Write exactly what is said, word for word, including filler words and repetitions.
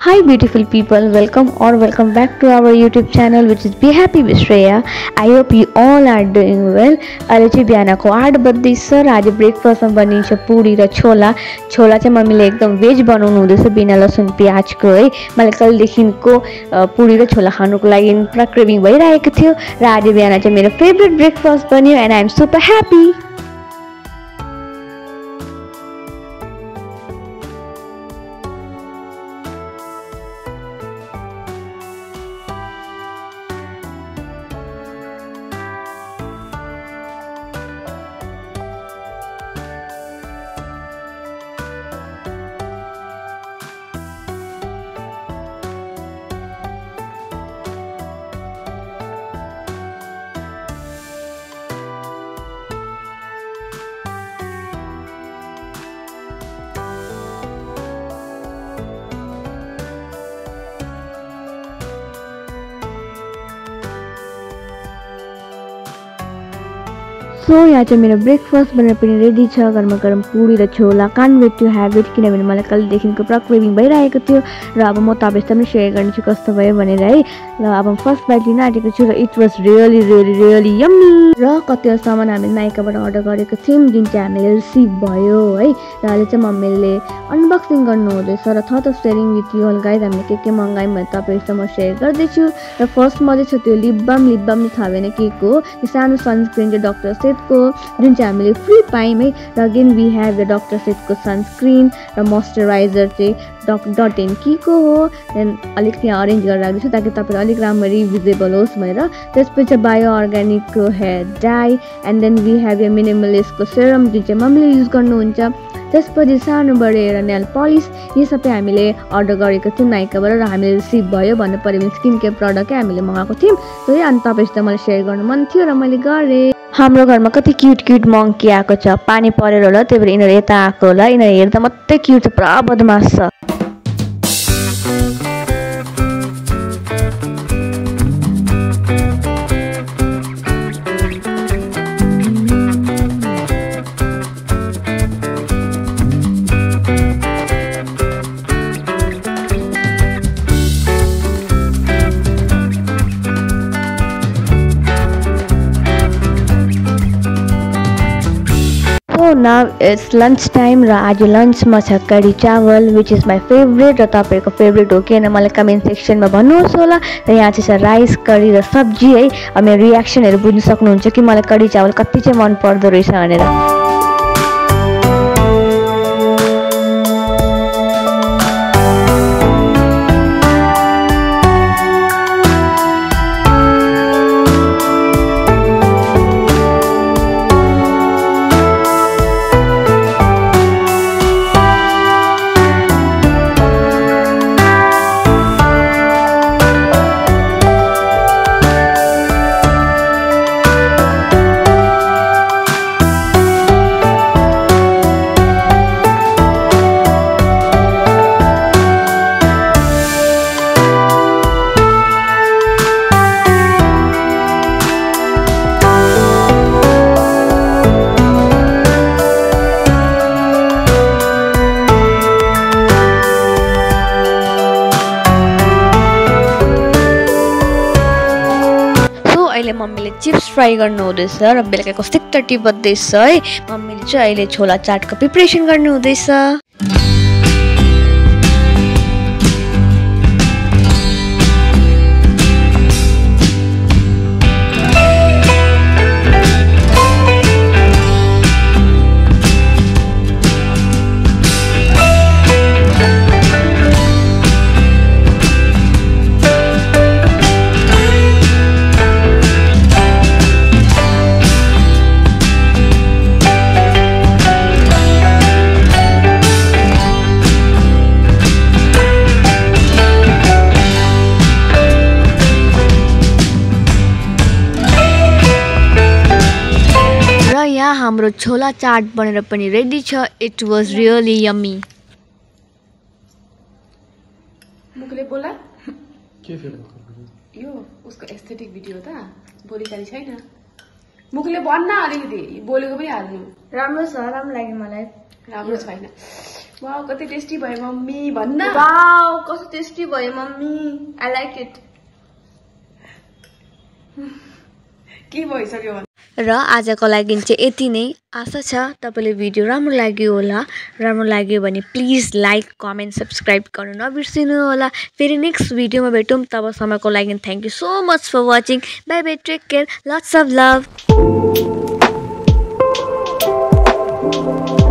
Hi beautiful people, welcome or welcome back to our YouTube channel which is Be Happy with Shreya. I hope you all are doing well. अहिले चाहिँ बिहानको आठ बज्दैछ र आज ब्रेकफास्टमा बनिन्छ पुरी र छोला. छोला चाहिँ मम्मीले एकदम भेज बनाउनु हुँदैछ बिना लसुन प्याजको है. मलाई कहिलेदेखिको पुरी र छोला खानुको लागि पुरा क्रेभिङ भइरहेको थियो र आज बिहान चाहिँ मेरो फेभरेट ब्रेकफास्ट बन्यो and I am super happy. So so, यहाँ चाहिँ मेरो ब्रेकफास्ट बनेर पनि रेडी छ. गरमा गरम पुरी र छोला. Can't wait to have it किनभने मलाई कहिलेदेखिको पुरा क्रेभिङ भइरहेको थियो र अब म तपाईँसँग पनि सेयर गर्नेछु कस्तो भयो भनेर है. र अब फर्स्ट बाइट लिन आँटेको छु र it was really really really yummy. र कतिवटा सामान हामीले नाइकाबाट अर्डर गरेको थियौँ जुन चाहिँ हामीले रिसिभ भयो है. र अहिले चाहिँ मम्मीले अनबक्सिङ गर्नु हुँदैछ र thought of sharing with you all guys हामीले के के मगायौँ भने तपाईँहरूसँग म सेयर गर्दैछु. र फर्स्टमा चाहिँ छ त्यो लिप बाम. लिप बाम थाहा भएन के को त्यो सानो सनस्क्रिन चाहिँ डक्टर सेटको जुन चाहिँ हामीले फ्री पायौँ है. र again we have the doctor सेटको सनस्क्रिन र मोइस्चराइजर चाहिँ डक डट एन कीको हो. देन अलिक यहाँ अरेन्ज गरेर राख्दैछु ताकि तपाईँलाई अलिक राम्ररी भिजिबल होस् भनेर. त्यसपछि बायो अर्ग्यानिकको hair dye and then we have यो मिनिमलिस्टको सेरम जुन चाहिँ मम्मीले युज गर्नुहुन्छ. त्यसपछि सानो बढेर नेल पलिस. यो सबै हामीले अर्डर गरेको थियौँ नाइकाबाट र हामीले रिसिभ भयो भन्नु पऱ्यो भने स्किन केयर प्रडक्टै हामीले मगाएको थियौँ. त्यही अनि तपाईँसित मलाई सेयर गर्नु मन थियो र मैले गरेँ. हाम्रो घरमा कति क्युट क्युट मङ्की आएको छ. पानी परेर होला त्यही भएर यिनीहरू यता आएको होला. यिनीहरू हेर्दा मात्रै क्युट छ, पुरा बदमास छ. Now it's lunch time र आज लन्चमा छ करी चावल विच इज माई फेभरेट. र तपाईँहरूको फेभरेट हो कि होइन मलाई कमेन्ट सेक्सनमा भन्नुहोस् होला. र यहाँ चाहिँ छ राइस करी र सब्जी है. अब मेरो रियाक्सनहरू बुझ्नु सक्नुहुन्छ कि मलाई करी चावल कति चाहिँ मन पर्दो रहेछ भनेर. अहिले मम्मीले चिप्स फ्राई गर्नु हुँदैछ र बेलुकाको सिक्स थर्टी बज्दैछ है. मम्मीले चाहिँ अहिले छोला चाटको प्रिपरेसन गर्नु हुँदैछ. हाम्रो छोला चाट बनेर पनि रेडी छ. It was really yummy. मुखले बोला के फेल यो उसको एस्थेटिक भिडियो त बोलीकाली छैन. मुखले भन्न अलिकति बोलेको पनि हाल्नु. राम्रो छ, राम्रो लाग्यो मलाई. राम्रो छैन. वाउ कति टेस्टी भयो मम्मी भन्न। वाउ कस्तो टेस्टी भयो मम्मी, आई लाइक इट। के भइसक्यो भन्न। र आजको लागि चाहिँ यति नै। आशा छ तपाईँले भिडियो राम्रो लाग्यो होला। राम्रो लाग्यो भने प्लिज लाइक कमेन्ट सब्सक्राइब गर्नु नबिर्सिनु होला। फेरि नेक्स्ट भिडियोमा भेटौँ, तबसम्मको लागि thank you so much for watching. Bye bye, take care, lots of love.